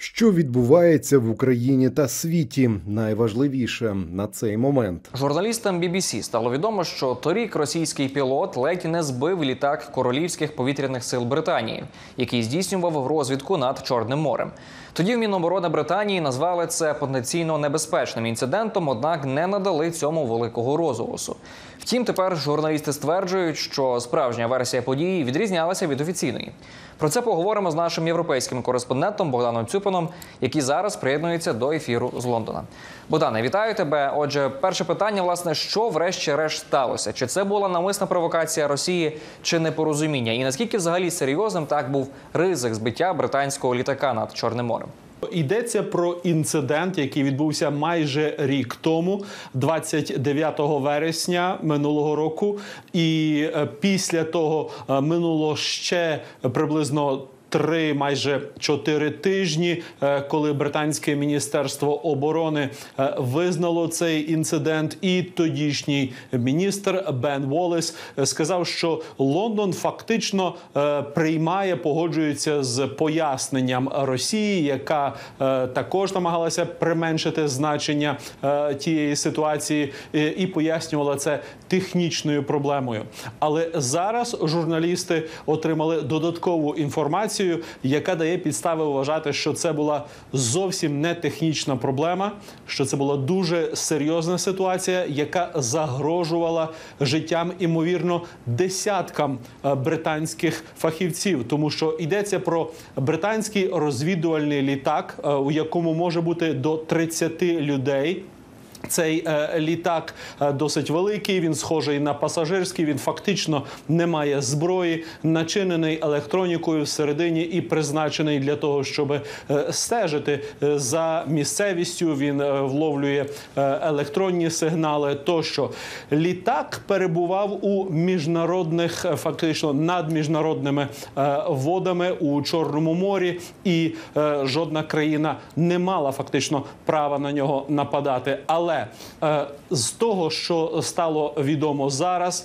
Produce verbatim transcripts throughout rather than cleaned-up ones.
Що відбувається в Україні та світі? Найважливіше на цей момент. Журналістам бі бі сі стало відомо, що торік російський пілот ледь не збив літак Королівських повітряних сил Британії, який здійснював розвідку над Чорним морем. Тоді в Міноборони Британії назвали це потенційно небезпечним інцидентом, однак не надали цьому великого розголосу. Втім, тепер журналісти стверджують, що справжня версія події відрізнялася від офіційної. Про це поговоримо з нашим європейським кореспондентом Богданом Цюпином, який зараз приєднується до ефіру з Лондона. Богдане, вітаю тебе. Отже, перше питання, власне, що врешті-решт сталося? Чи це була навмисна провокація Росії, чи непорозуміння? І наскільки взагалі серйозним так був ризик збиття британського літака над Чорним морем? Йдеться про інцидент, який відбувся майже рік тому, двадцять дев'ятого вересня минулого року. І після того минуло ще приблизно три, майже чотири тижні, коли британське міністерство оборони визнало цей інцидент, і тодішній міністр Бен Воллес сказав, що Лондон фактично приймає, погоджується з поясненням Росії, яка також намагалася применшити значення тієї ситуації і пояснювала це технічною проблемою. Але зараз журналісти отримали додаткову інформацію, яка дає підстави вважати, що це була зовсім не технічна проблема, що це була дуже серйозна ситуація, яка загрожувала життям, ймовірно, десяткам британських фахівців. Тому що йдеться про британський розвідувальний літак, у якому може бути до тридцяти людей. Цей е, літак е, досить великий, він схожий на пасажирський, він фактично не має зброї, начинений електронікою всередині і призначений для того, щоб е, стежити е, за місцевістю, він е, вловлює е, електронні сигнали тощо. Літак перебував у міжнародних, е, фактично над міжнародними е, водами у Чорному морі, і е, жодна країна не мала фактично права на нього нападати. Але Але е, з того, що стало відомо зараз,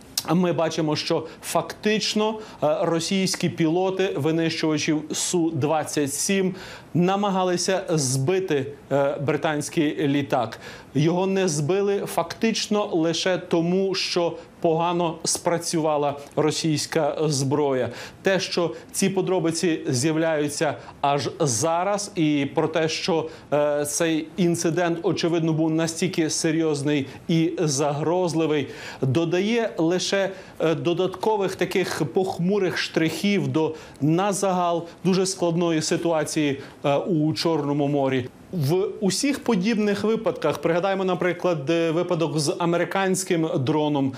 ми бачимо, що фактично російські пілоти винищувачів Су двадцять сім намагалися збити британський літак. Його не збили фактично лише тому, що погано спрацювала російська зброя. Те, що ці подробиці з'являються аж зараз, і про те, що е, цей інцидент, очевидно, був настільки серйозний і загрозливий, додає лише е, додаткових таких похмурих штрихів до назагал дуже складної ситуації е, у Чорному морі. В усіх подібних випадках, пригадаємо, наприклад, випадок з американським дроном,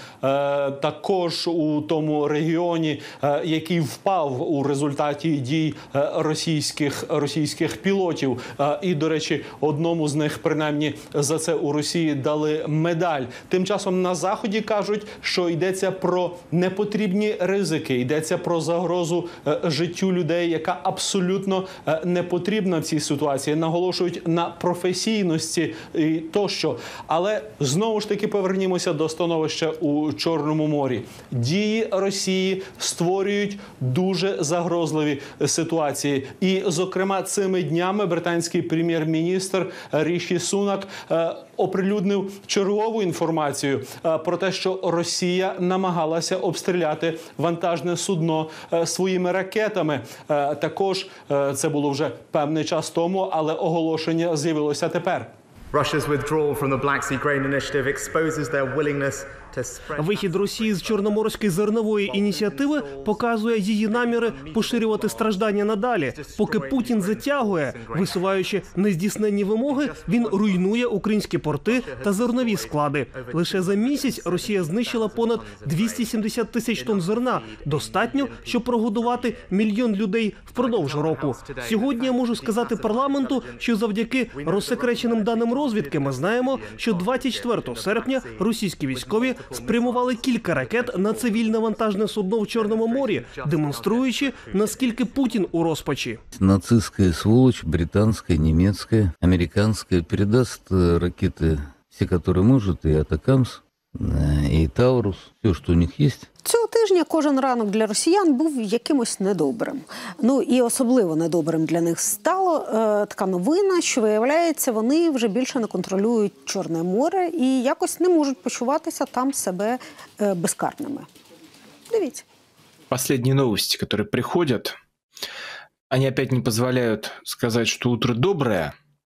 також у тому регіоні, який впав у результаті дій російських, російських пілотів. І, до речі, одному з них, принаймні, за це у Росії дали медаль. Тим часом на Заході кажуть, що йдеться про непотрібні ризики, йдеться про загрозу життю людей, яка абсолютно не потрібна в цій ситуації. Наголошують на професійності і тощо. Але знову ж таки повернімося до становища у Чорному морі. Дії Росії створюють дуже загрозливі ситуації. І, зокрема, цими днями британський прем'єр-міністр Ріші Сунак е, оприлюднив чергову інформацію е, про те, що Росія намагалася обстріляти вантажне судно е, своїми ракетами. Е, також е, це було вже певний час тому, але оголошення з'явилося тепер. Russia's withdrawal from the Black Sea Grain Initiative exposes their willingness to spread... Вихід Росії з Чорноморської зернової ініціативи показує її наміри поширювати страждання надалі. Поки Путін затягує, висуваючи нездійсненні вимоги, він руйнує українські порти та зернові склади. Лише за місяць Росія знищила понад двісті сімдесят тисяч тонн зерна. Достатньо, щоб прогодувати мільйон людей впродовж року. Сьогодні я можу сказати парламенту, що завдяки розсекреченим даним розвідки ми знаємо, що двадцять четвертого серпня російські військові спрямували кілька ракет на цивільне вантажне судно в Чорному морі, демонструючи, наскільки Путін у розпачі. Нацистська сволочь, британська, німецька, американська передасть ракети, всі, які може, і Атакамс, и Таурус, все, что у них есть. Цього тижня кожен ранок для росіян був якимось недобрим. Ну і особливо недобрим для них стало е, така новина, що, виявляється, вони вже більше не контролюють Чорне море і якось не можуть почуватися там себе е, безкарними. Дивіться. Последние новости, которые приходят, они опять не позволяют сказать, что утро доброе.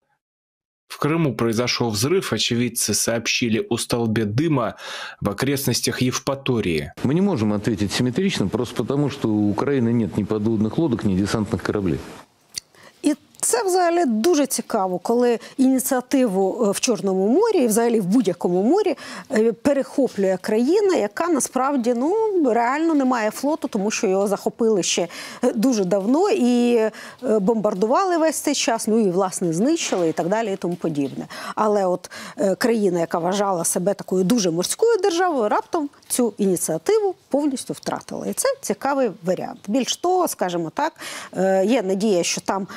В Крыму произошел взрыв, очевидцы сообщили о столбе дыма в окрестностях Евпатории. Мы не можем ответить симметрично, просто потому, что у Украины нет ни подводных лодок, ни десантных кораблей. І це взагалі дуже цікаво, коли ініціативу в Чорному морі і взагалі в будь-якому морі перехоплює країна, яка насправді ну, реально не має флоту, тому що його захопили ще дуже давно і бомбардували весь цей час, ну і, власне, знищили і так далі і тому подібне. Але от країна, яка вважала себе такою дуже морською державою, раптом цю ініціативу повністю втратила. І це цікавий варіант. Більш того, скажімо так, є надія, що там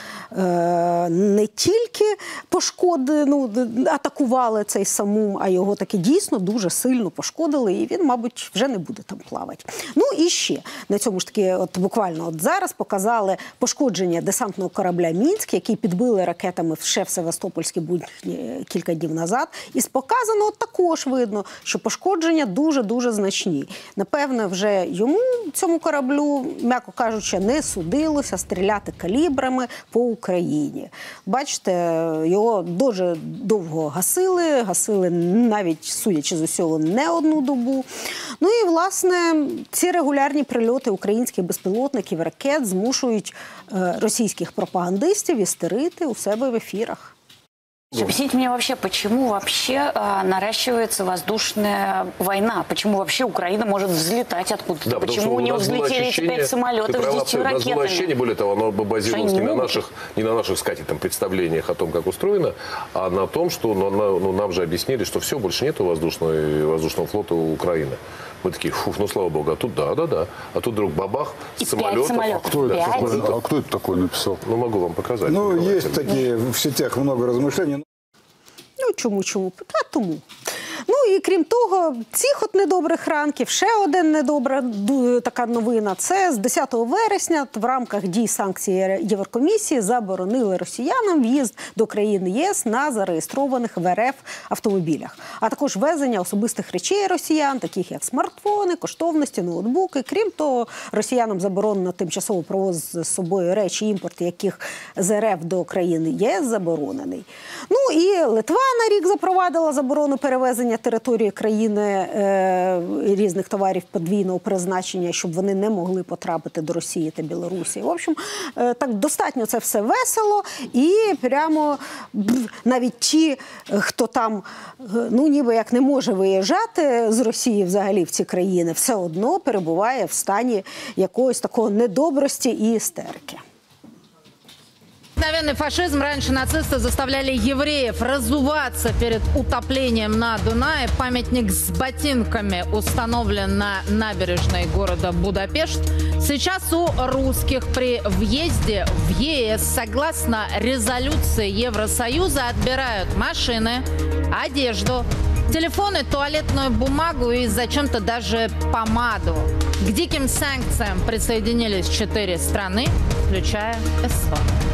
не тільки пошкодили, ну, атакували цей Самум, а його таки дійсно дуже сильно пошкодили, і він, мабуть, вже не буде там плавати. Ну і ще, на цьому ж таки, от буквально от зараз показали пошкодження десантного корабля «Мінськ», який підбили ракетами ще в Севастопольській бухті кілька днів назад. І з показаного також видно, що пошкодження дуже-дуже значні. Напевне, вже йому, цьому кораблю, м'яко кажучи, не судилося стріляти калібрами по Україні. Бачите, його дуже довго гасили, гасили навіть, судячи з усього, не одну добу. Ну і, власне, ці регулярні прильоти українських безпілотників, ракет змушують російських пропагандистів істерити у себе в ефірах. Объясните мне вообще, почему вообще э, наращивается воздушная война? Почему вообще Украина может взлетать откуда-то? Да, почему не взлетели эти пять самолетов с десятью ракетами? У нас было ощущение, более того, оно базировалось не, не на наших, не на наших, сказать, там, представлениях о том, как устроено, а на том, что ну, на, ну, нам же объяснили, что все, больше нету воздушного, воздушного флота у Украины. Мы такие, фух, ну слава богу, а тут да, да, да. А тут вдруг бабах, и самолетов. самолетов. А кто, это, а кто это такой написал? Ну, могу вам показать. Ну, есть такие в сетях много размышлений. Ну, чому-чому? А тому. Ну і крім того, цих от недобрих ранків, ще один недобра така новина. Це з десятого вересня в рамках дій санкцій Єврокомісії заборонили росіянам в'їзд до країн ЄС на зареєстрованих в РФ автомобілях. А також везення особистих речей росіян, таких як смартфони, коштовності, ноутбуки. Крім того, росіянам заборонено тимчасово провозити з собою речі, імпорт яких з РФ до країн ЄС заборонений. Ну і Литва на рік запровадила заборону перевезення території країни е, різних товарів подвійного призначення, щоб вони не могли потрапити до Росії та Білорусі. В общем, е, так достатньо це все весело і прямо навіть ті, хто там, ну ніби як не може виїжджати з Росії взагалі в ці країни, все одно перебуває в стані якоїсь такого недобрості і істерики. Обыкновенный фашизм. Раньше нацисты заставляли евреев разуваться перед утоплением на Дунае. Памятник с ботинками установлен на набережной города Будапешт. Сейчас у русских при въезде в ЕС, согласно резолюции Евросоюза, отбирают машины, одежду, телефоны, туалетную бумагу и зачем-то даже помаду. К диким санкциям присоединились четыре страны, включая Эстонию.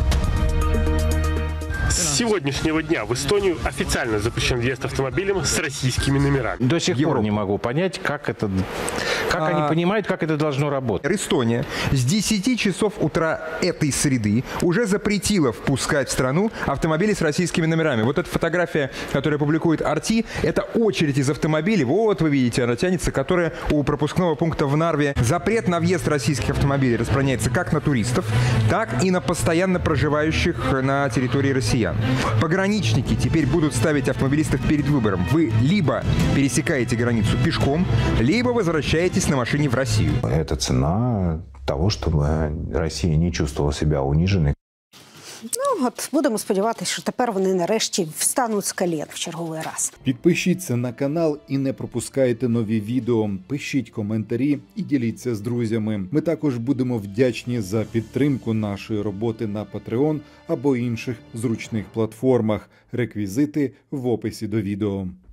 С сегодняшнего дня в Эстонию официально запрещен въезд автомобилем с российскими номерами. До сих пор не могу понять, как это, как а... они понимают, как это должно работать. Эстония с десяти часов утра этой среды уже запретила впускать в страну автомобили с российскими номерами. Вот эта фотография, которую публикует Арти, это очередь из автомобилей. Вот вы видите, она тянется, которая у пропускного пункта в Нарве. Запрет на въезд российских автомобилей распространяется как на туристов, так и на постоянно проживающих на территории россиян. Пограничники теперь будут ставить автомобилистов перед выбором. Вы либо пересекаете границу пешком, либо возвращаетесь на машине в Россию. Это цена того, чтобы Россия не чувствовала себя униженной. Ну, от будемо сподіватися, що тепер вони нарешті встануть з колін в черговий раз. Підпишіться на канал і не пропускайте нові відео. Пишіть коментарі і діліться з друзями. Ми також будемо вдячні за підтримку нашої роботи на Patreon або інших зручних платформах. Реквізити в описі до відео.